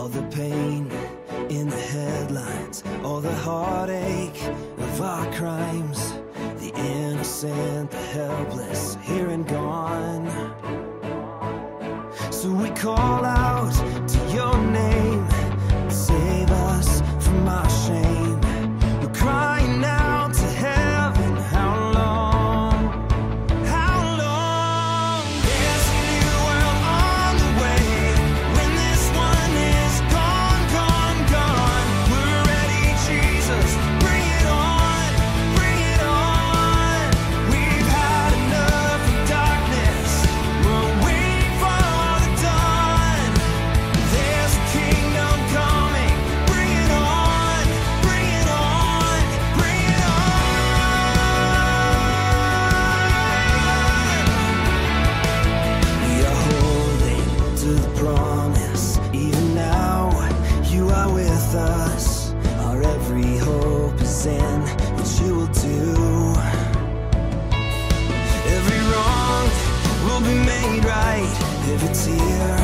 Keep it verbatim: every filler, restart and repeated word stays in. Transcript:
All the pain in the headlines, all the heartache of our crimes, the innocent, the helpless, here and gone. So we call out to your name, save us from our shame. We're crying out to heaven, how long, how long? There's a new world on the way, when this one is gone, gone, gone. We're ready, Jesus, bring it on, bring it on. We've had enough of darkness, we're waiting for the dawn. There's a kingdom coming, bring it on, bring it on, bring it on. We are holding to the promise, even now you are with us. Our every hope is in what you will do. Every wrong will be made right, every tear